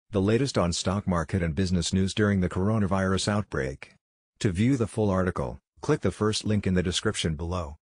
The latest on stock market and business news during the coronavirus outbreak. To view the full article, click the first link in the description below.